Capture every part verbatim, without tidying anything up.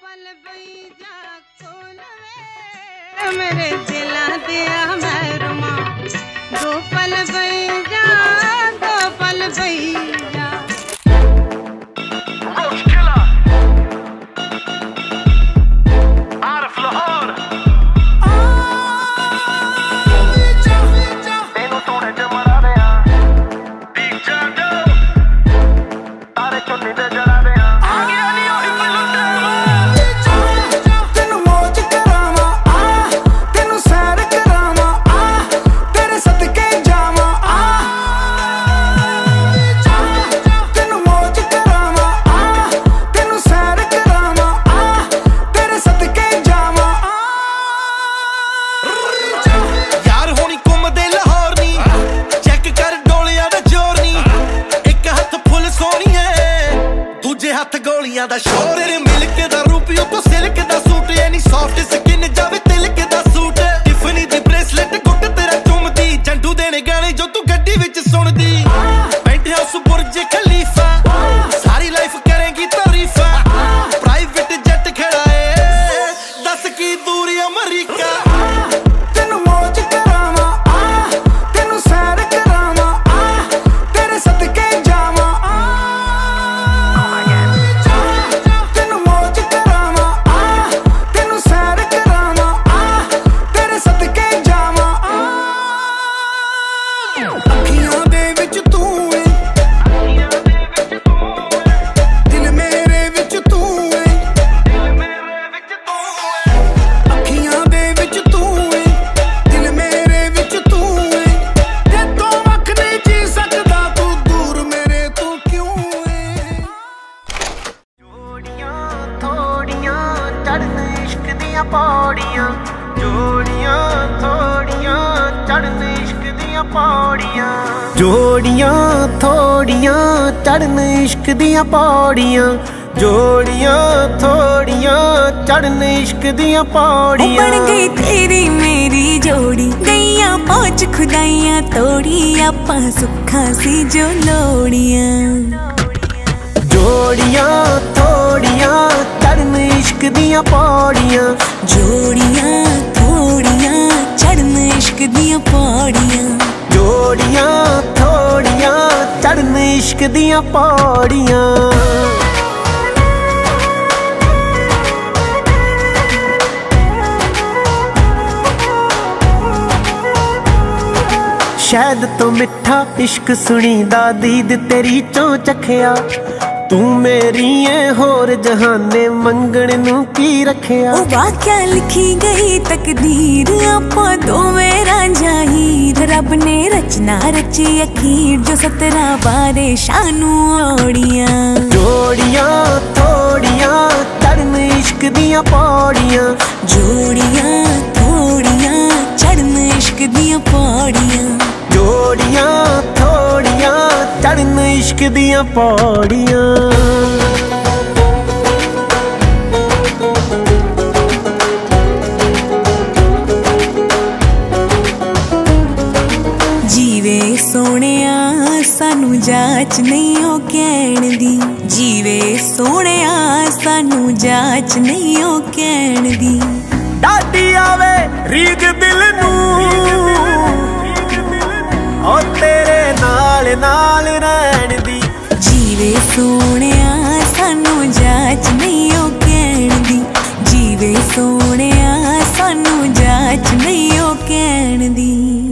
पल बैजा खोल वे मेरे जिला दिया मैरमा दो पल बैजा दो पल बैजा हथ गोलियां दा शोर तेरे मिल्क दा रूपियो तो सिल्क दा सूट यानी सॉफ्ट स्किन जावे तिलक दा सूट टिफनी दी ब्रेसलेट गुट तेरा चुमदी जंडू देने गाने जो तू गड्डी विच सुनदी पेंट हाउस बुर्ज खलीफा सारी लाइफ करेंगी तारीफा प्राइवेट जेट खड़ाए दस की दूरी अमेरिका तेनू मौज करावा तेनू सैर करावा तेरे सदके जावा पौड़ियां जोड़ियां थोड़ियां चढ़न इश्क दियां पौड़ियां जोड़ियां थोड़ियां चढ़न इश्क दियां पौड़ियां जोड़ियां थोड़ियां चढ़न इश्क दियां पौड़ियां बन गई तेरी मेरी जोड़ी गईया पहुंच खुदाइयां तोड़ी आपां सुखा सी जो लोड़ियां जोड़ियां थोड़ियां चढ़न इश्क दियां पौड़ियां जोड़ियां थोड़ियां चढ़न इश्क दियां पौड़ियां जोड़ियां थोड़ियां चढ़न इश्क दियां पौड़ियां शहद तो मिठा इश्क सुनी दा दीद तेरी चों चखिया तू मेरी है होर जहाने मंगण नू की रखिया ओ वाक्या लिखी गई तकदीर आपा दोवें रांझा हीर रब ने रचना रची अखीर जो सतरा बारे शानू ओड़ियां जोड़ियां थोड़ियां चढ़न इश्क दियां पौड़ियां जोड़ियां थोड़ियां चढ़न इश्क दियां पौड़ियां जोड़ियां थोड़ियां चढ़न इश्क दियां पौड़ियां जीवे सोहणिया सानू जाच नहीं हो कहण दी जीवे सोहणिया सानू जाच नहीं हो कहण दी डाडी आवे रीग दिल नू ओ तेरे नाल नाल रहन दी जीवे सोहणिया सानू जाच नहीं हो कहण दी जीवे सोहणिया सानू जाच नहीं हो कहण दी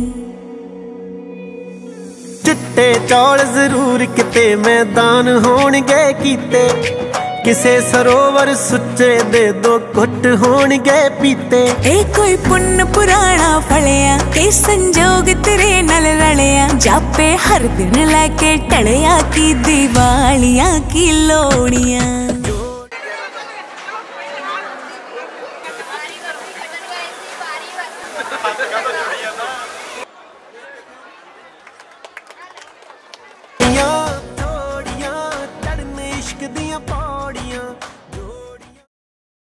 चिट्टे चौल जरूर किते मैदान होणगे कीते किसे सरोवर सुच्चे दे दो घुट होणगे पीते ए कोई पुण्य पुराना फलिया ए संजोग तेरे नाल रलिया जापे हर दिन लेके टलिया की दिवालियां की लोड़ियां